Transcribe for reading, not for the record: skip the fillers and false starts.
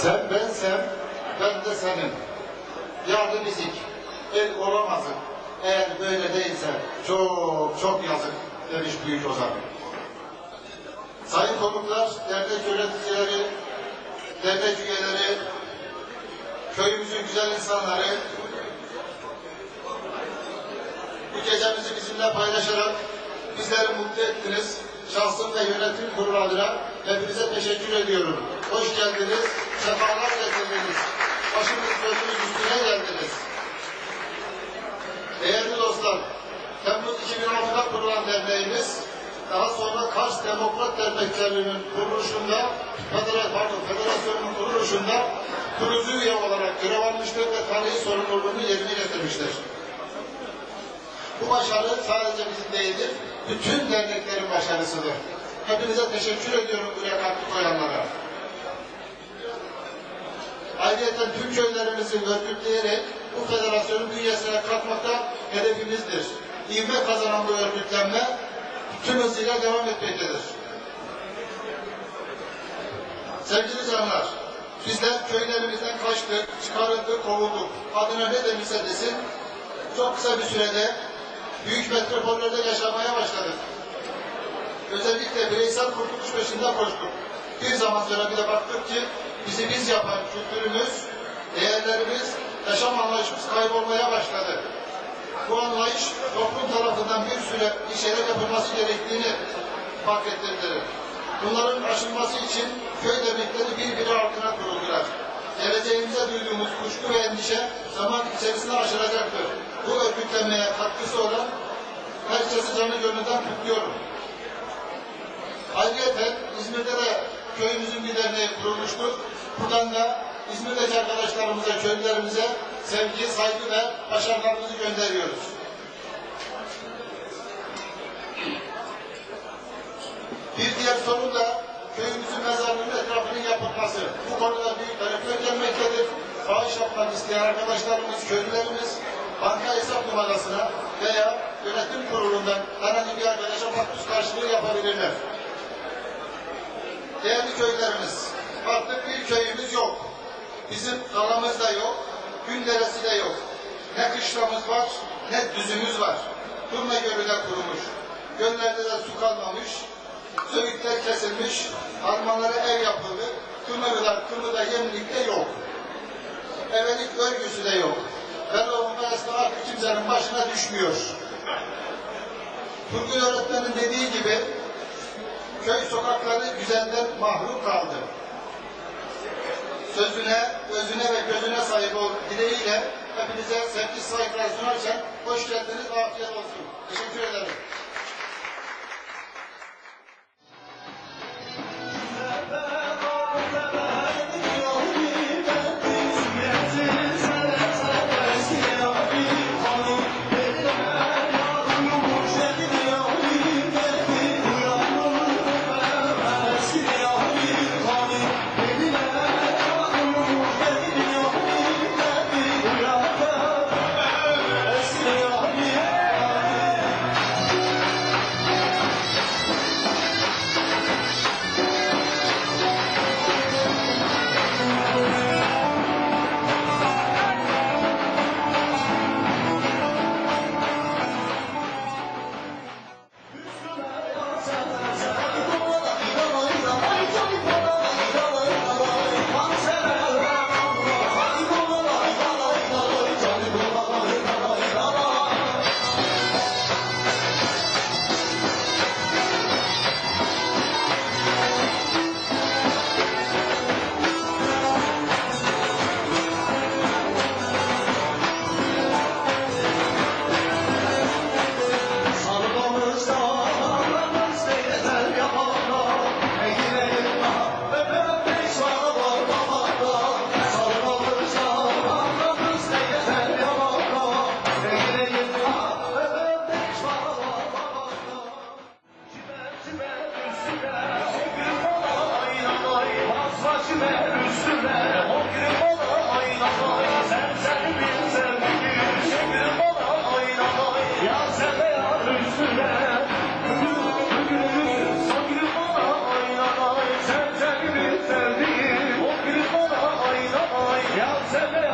Sen bensem, ben de senin. Yardım izik, el olamazım. Eğer böyle değilse çok çok yazık demiş büyük ozan. Sayın konuklar, dernek yöneticileri, dernek üyeleri, köyümüzün güzel insanları, bu gecemizi bizimle paylaşarak bizleri mutlu ettiniz. Şahsım ve yönetim kurulu adına hepinize teşekkür ediyorum. Hoş geldiniz, sefalar getirdiniz. Başımız gözümüz üstüne geldiniz. Değerli dostlar, Temmuz 2006'da kurulan derneğimiz, daha sonra Kars Demokrat Derneklerinin kuruluşunda, federasyonun kuruluşunda kurucu üye olarak görev almıştır ve tarihi sorumluluğunu yerine getirmiştir. Bu başarı sadece bizim değildir, bütün derneklerin başarısıdır. Hepinize teşekkür ediyorum buraya katkı koyanlara. Ayrıca tüm köylerimizi örgütleyerek bu federasyonun bünyesine katmakta hedefimizdir. İvme kazanan bu örgütlenme tüm hızıyla devam etmektedir. Sevgili canlar, bizler köylerimizden kaçtık, çıkarıldık, kovulduk. Adına ne demişse desin, çok kısa bir sürede büyük metropollerde yaşamaya başladık. Özellikle bireysel kurtuluş peşinde koştuk. Bir zaman sonra bir de baktık ki bizi biz yapan kültürümüz, değerlerimiz, yaşam anlayışımız kaybolmaya başladı. Bu anlayış toplum tarafından bir süre bir şeyler yapılması gerektiğini fark ettirdi. Bunların aşılması için köy dernekleri birbiri altına kuruldular. Geleceğimize duyduğumuz kuşku ve endişe zaman içerisinde aşılacaktır. Bu örgütlenmeye katkısı olan herkesi canı gönülden kutluyorum. Ayrıca İzmir'de de köyümüzün bir derneği kurulmuştur. Buradan da İzmir'deki arkadaşlarımıza, köylülerimize sevgi, saygı ve başarılarımızı gönderiyoruz. Bir diğer sorun da köyümüzün mezarlığının etrafının yapılması. Bu konuda büyük talep gelmektedir. Bağış yapmak isteyen arkadaşlarımız, köylülerimiz banka hesap numarasına veya yönetim kurulundan herhangi bir arkadaşa makbuz karşılığı yapabilirler. Değerli köylerimiz, artık bir köyümüz yok. Bizim dalamız da yok, gün deresi de yok. Ne kışlamız var, ne düzümüz var. Durma Gölü de kurumuş. Göllerde de su kalmamış. Söğütler kesilmiş. Harmanlara ev yapıldı. Kımıda yemlik de yok. Evelik örgüsü de yok. Velhâsıl esnaf artık kimsenin başına düşmüyor. Turgul öğretmenin dediği gibi köy sokakları güzelden mahrum kaldı. Sözüne, özüne ve gözüne sahip ol dileğiyle hepinize sevgi saygılar sunarken hoş geldiniz, afiyet olsun. Teşekkür ederim. Sen de